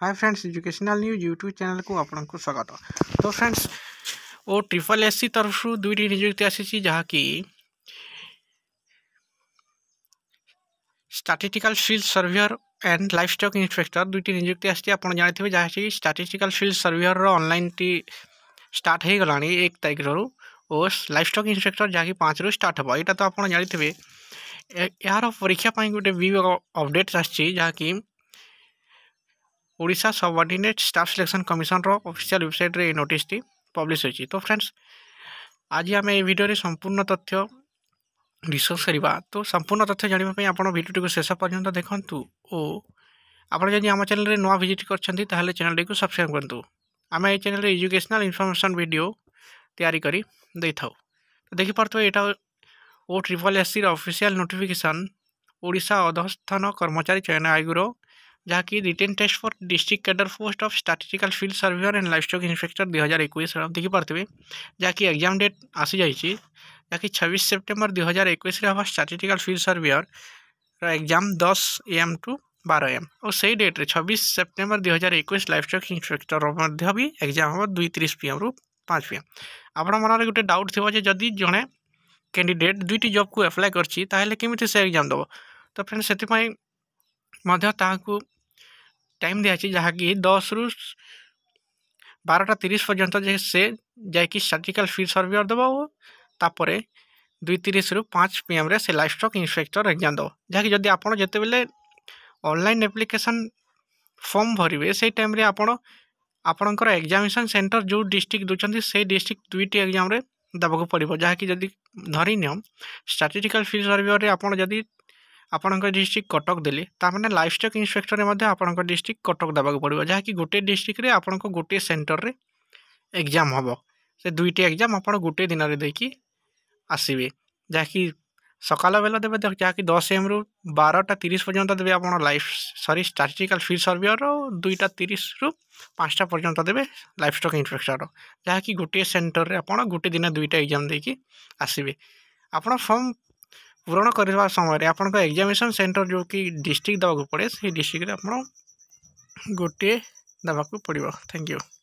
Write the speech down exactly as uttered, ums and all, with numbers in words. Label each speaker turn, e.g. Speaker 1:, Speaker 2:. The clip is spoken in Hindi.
Speaker 1: हाय friends, educational news YouTube channel को आपको स्वागत। तो friends O triple S C तरफ दुईटी नियुक्ति आसी जहाँकि statistical field surveyor and livestock inspector दुईटी नियुक्ति आसी। आप जानते हैं जहाँ स्टैटिस्टिकल फील्ड सर्वेयर ऑनलाइन टी स्टार्ट हो गला एक तारीख रू और लाइवस्टॉक इंस्पेक्टर जहाँकि पाँच रू स्टार्ट हम। यहाँ तो आप जानते हैं यार परीक्षा गोटे वी अपडेट आसी जहाँकि Odisha subordinate staff selection commission रो ऑफिशियल वेबसाइट रे नोटिस टी पब्लिश होची। तो फ्रेंड्स आज आम ये वीडियो रे संपूर्ण तथ्य डिस्कस करवा। तो संपूर्ण तथ्य जानापी आप वीडियो को शेष पर्यंत देखूँ और आप आम चैनल रे नुआ विजिट करछंती ताहले चैनल को सब्सक्राइब करतु। आम ये चैनल रे एजुकेशनल इनफॉरमेशन वीडियो तैयारी करी दे थाउ। तो देखि पारतो एटा O triple S C official notification Odisha अधस्थान कर्मचारी चयन आयोग जहाँकि written test for district cadre post of statistical field surveyor and livestock inspector दुई हजार एक देखी पारे जहाँकि एग्जाम डेट आसी जाइए जहाँकि छब्बीस सेप्टेम्बर दुई हजार एक स्टैटिस्टिकल फील्ड सर्वेयर एग्जाम दस ए एम टू बारह एम और सही डेट्रे छब्बीस सेप्टेम्बर दुई हजार एक लाइवस्टॉक इंस्पेक्टर भी एग्जाम हम दुई तीस पी एम रु पाँच पी एम। आपण मन गोटे डाउट थी जदि जड़े कैंडिडेट दुईटी जॉब को अप्लाई करमी से एग्जाम दब। तो फ्रेंड्स से ताकू टाइम दिया जहाँकि दस रु बारटा तीस पर्यंत से जाकि स्टैटिस्टिकल फील्ड सर्वेयर दब और दुई तीस रु पाँच पी एम रे से लाइवस्टॉक इंस्पेक्टर एग्जाम दब। जहाँकि जदि आपड़ जिते बेले ऑनलाइन एप्लिकेशन फॉर्म भरवे से टाइम रे आपण आपणकर एग्जामिनेशन सेंटर जो डिस्ट्रिक्ट दूसरी से डिस्ट्रिक्ट दुईटी एग्जाम रे देवाक पड़ो। जहाँकि जदि धरी नियम स्टैटिस्टिकल फील्ड सर्वेयर आपण जदि आपणकर डिस्ट्रिक्ट कटक देली तार लाइवस्टॉक इंस्पेक्टर में आपणकर डिस्ट्रिक्ट कटक देवाक पड़ो। जहाँकि गोटे डिस्ट्रिक्ट रे आपणको गोटे सेंटर रे एग्जाम हम से दुईटी एग्जाम आप गोटे दिन में देकी आसवे। जहाँकि सकाल बेला देवे जहाँकि दस एम रु बारटा तीस पर्यंत देवे आप life sorry statistical field surveyor दुईटा तीस रु पाँचटा पर्यंत देवे लाइवस्टॉक इंस्पेक्टर जहाँकि गोटे सेंटर रे आप गोटे दिन दुईटा एग्जाम देकी आसवे। आप फॉर्म पूरण करने समय आपन एग्जामिनेशन सेंटर जो कि डिस्ट्रिक्ट देवाक पड़े से डिस्ट्रिक्ट आप गोटे देवाक पड़ो। Thank you.